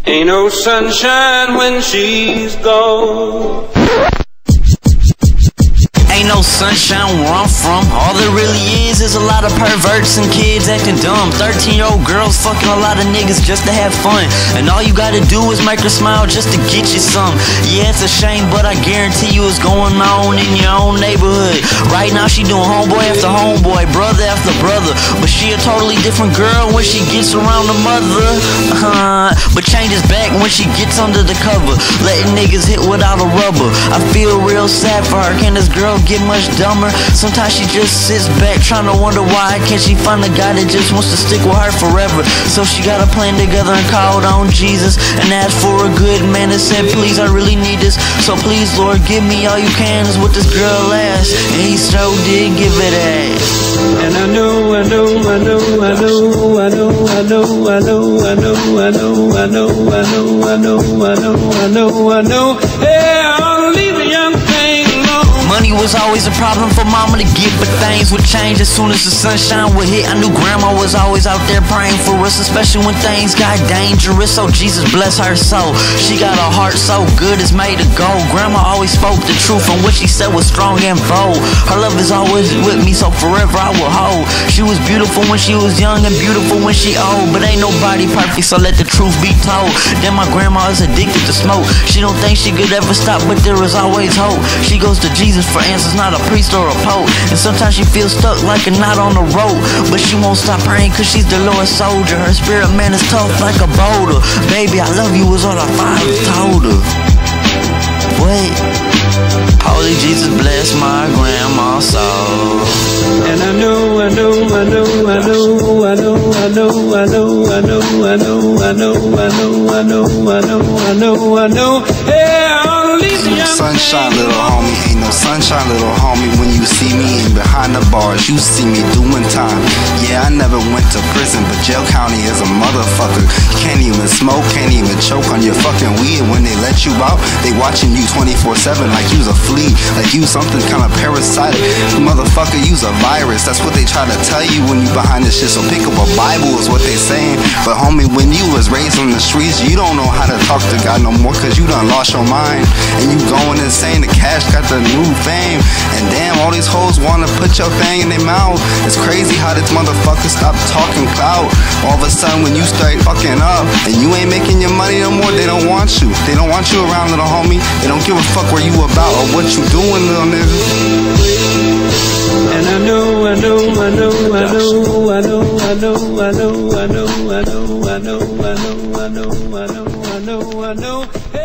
Ain't no sunshine when she's gone. Ain't no sunshine where I'm from. All there really is a lot of perverts and kids acting dumb. 13-year-old girls fucking a lot of niggas just to have fun. And all you gotta do is make her smile just to get you some. Yeah, it's a shame, but I guarantee you it's going on in your own neighborhood. Right now she doing homeboy after homeboy, brother after brother. But she a totally different girl when she gets around the mother. But changes back when she gets under the cover, letting niggas hit without a rubber. I feel real sad for her. Can this girl get much dumber? Sometimes she just sits back trying to wonder why can't she find a guy that just wants to stick with her forever. So she got a plan together and called on Jesus and asked for a good man that said, please, I really need this, so please Lord give me all you can, is what this girl asked, and he so did give it ass. And I know, hey, I'll leave a young thing alone. Money was always a problem for mama to get, but things would change as soon as the sunshine would hit. I knew grandma was always out there praying for us, especially when things got dangerous. So Jesus bless her soul. She got a heart so good it's made of gold. Grandma always spoke the truth, and what she said was strong and bold. Her love is always with me, so forever I will hold. She was beautiful when she was young and beautiful when she old, but ain't nobody perfect, so let the truth be told. Then my grandma is addicted to smoke. She don't think she could ever stop, but there is always hope. She goes to Jesus for answers, not a priest or a pope. And sometimes she feels stuck like a knot on the rope, but she won't stop praying cause she's the Lord's soldier. Her spirit man is tough like a boulder. Baby, I love you was all her father told her. Wait, holy Jesus bless my grandma's soul. And I know, hey, I'll leave the young sunshine, little homie. Ain't no sunshine, little homie. When you see me in behind the bars, you see me doing time. Yeah, I never went to prison, but jail county is a motherfucker. You can't even smoke, can't even choke on your fucking weed. When they let you out, they watching you 24/7 like you's a flea, like you something kind of parasitic. Motherfucker, you's a virus. That's what they try to tell you when you behind this shit. So pick up a Bible is what they saying. But homie, when you was raised on the streets, you don't know how to talk to God no more, cause you done lost your mind. And you going insane, the cash got the new fame. And damn, all these hoes wanna put your thing in their mouth. It's crazy how this motherfucker stop talking clout. All of a sudden when you start fucking up and you ain't making your money no more, they don't want you. They don't want you around, little homie. They don't give a fuck where you about or what you doing, little nigga. And I know, I know.